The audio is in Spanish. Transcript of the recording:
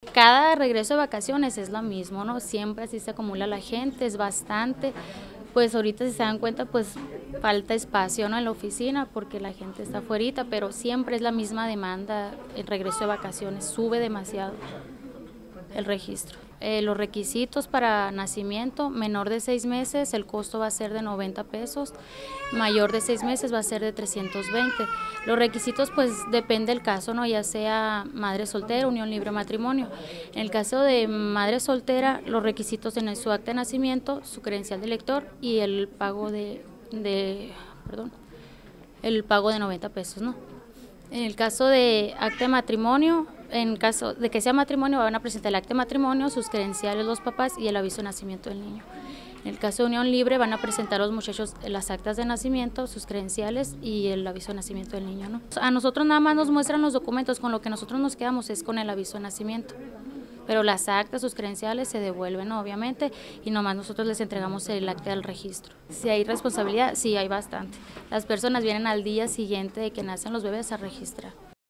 Cada regreso de vacaciones es lo mismo, ¿no? Siempre así se acumula la gente, es bastante. Pues ahorita si se dan cuenta, pues falta espacio, ¿no? En la oficina porque la gente está afuerita, pero siempre es la misma demanda el regreso de vacaciones, sube demasiado el registro. Los requisitos para nacimiento, menor de 6 meses, el costo va a ser de 90 pesos, mayor de 6 meses va a ser de 320. Los requisitos pues depende del caso, ¿no? Ya sea madre soltera, unión libre, matrimonio. En el caso de madre soltera, los requisitos en su acta de nacimiento, su credencial de lector y el pago el pago de 90 pesos, ¿no? En el caso de acta de matrimonio, en caso de que sea matrimonio, van a presentar el acta de matrimonio, sus credenciales, los papás y el aviso de nacimiento del niño. En el caso de unión libre, van a presentar los muchachos las actas de nacimiento, sus credenciales y el aviso de nacimiento del niño, ¿no? A nosotros nada más nos muestran los documentos, con lo que nosotros nos quedamos es con el aviso de nacimiento. Pero las actas, sus credenciales se devuelven, ¿no? Obviamente, y nomás nosotros les entregamos el acta del registro. Si hay responsabilidad, sí hay bastante. Las personas vienen al día siguiente de que nacen los bebés a registrar.